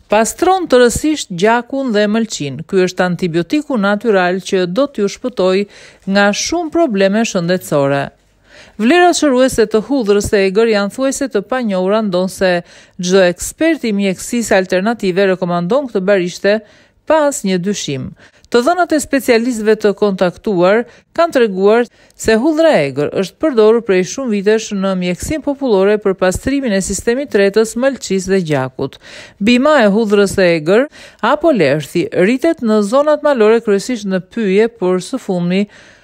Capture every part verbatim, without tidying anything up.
Pastron tërësisht gjakun dhe mëlçinë. Ky është antibiotiku natyral që do t'ju shpëtojë nga shumë probleme shëndetësore. Vlerat shëruese të hudhrës e egër janë thuajse të panjohura, ndonëse çdo ekspert i mjekësisë alternative rekomandon këtë barishte pa asnjë dyshim. Të dhënat e specialistëve të kontaktuar kanë treguar se hudhra e egër është përdorur prej shumë vitesh në mjekësinë popullore për pastrimin e sistemit tretës, mëlçisë dhe gjakut. Bima e hudhrës së egër apo lerthi rritet në zonat malore, kryesisht në pyje, por së fundmi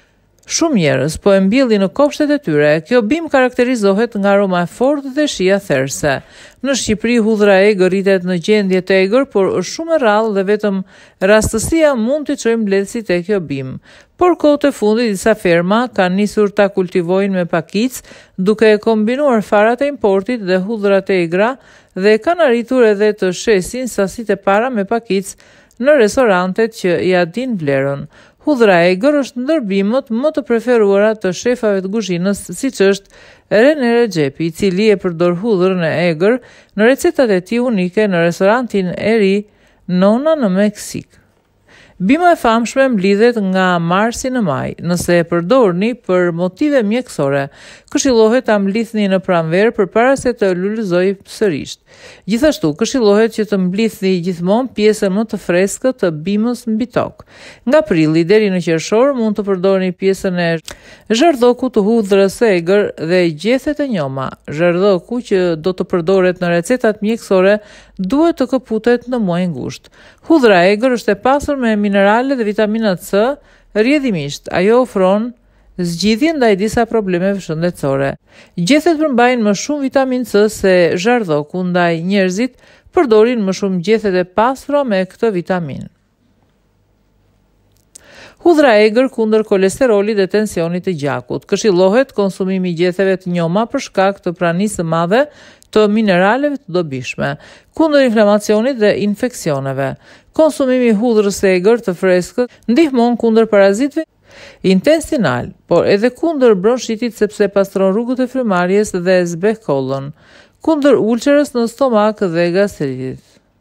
shumë njerëz po e mbjellin në kopshtet e tyre. Kjo bimë karakterizohet nga aroma e fortë dhe shija therse. Në Shqipëri hudhra e egër rritet në gjendje të egër, por është shumë e rrallë dhe vetëm rastësia mund t'i çojë mbledhësit e kjo bimë. Por kohët e fundit disa ferma kanë nisur ta kultivojnë me pakicë, duke e kombinuar farat e importit dhe hudhrat e egra dhe kanë arritur edhe të shesin sasitë e para me pakicë në restorantet që ja din vlerën. Hudhra e egër është ndër bimët më të preferuara të shefave të kuzhinës, siç është René Rexhepi, i cili e përdor hudhrën e egër në recetat e tij unike në restorantin e ri Nona në Meksik. Bima e famshme mblidhet nga marsi në maj. Nëse e përdorni për motive mjekësore, këshillohet ta mblidhni në pranverë përpara se të lulëzojë sërish. Gjithashtu, këshillohet që të mblidhni gjithmonë pjesën më të freskët të bimës mbi tokë. Nga prilli deri në qershor mund të përdorni pjesën e zhardhokut të hudhrës së egër dhe gjethet e njoma. Zhardhoku që do të përdoret në recetat mjekësore duhet të këputet në muaj ngushtë. Hudhra e egër është e pasur me minerale dhe vitamina C, rrjedhimisht ajo ofron zgjidhje ndaj disa problemeve shëndetësore. Gjethet përmbajnë më shumë vitaminë C se zhardhoku, ndaj njerëzit përdorin më shumë gjethet e pasura me këtë vitaminë. Hudhra e egër kundër kolesterolit dhe tensionit të gjakut. Këshillohet konsumimi i gjetheve të njoma për shkak të pranisë së madhe të mineraleve të dobishme, kundër inflamacionit dhe infeksioneve. Konsumimi i hudhrës së egër të freskët ndihmon kundër parazitëve intestinal, por edhe kundër bronchitit sepse pastron rrugët e frymarrjes dhe zbeh kollën, kundër ulcerës në stomak dhe gastritit.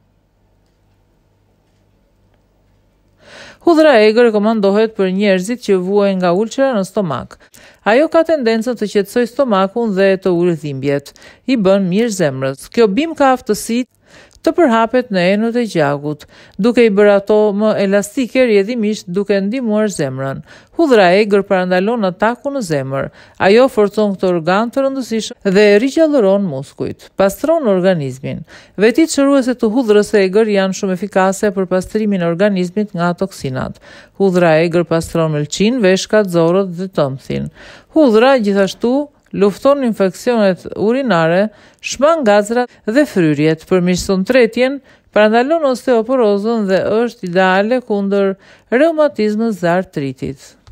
Hudhra e egër rekomandohet për njerëzit që vuajnë nga ulcera në stomak. Ajo ka tendencën të qetësojë stomakun dhe të ulë dhimbjet. I bën mirë zemrës. Kjo bimë ka aftësitë të përhapet në enët e gjakut, duke i bërë ato më elastike, rrjedhimisht duke ndihmuar zemrën. Hudhra e egër parandalon atakun në zemër. Ajo forcon këtë organ të rëndësishëm dhe rigjallëron muskujt. Pastron organizmin. Vetit shëruese të hudhrës së egër janë shumë efikase për pastrimin e organizmit nga toksinat. Hudhra e egër pastron mëlçinë, veshkat, zorët dhe tëmthin. Hudhra gjithashtu lufton infeksionet urinare, shman gazrat dhe fryrjet, përmirëson tretjen, parandalon osteoporozën dhe është ideale kundër reumatizmit dhe artritit.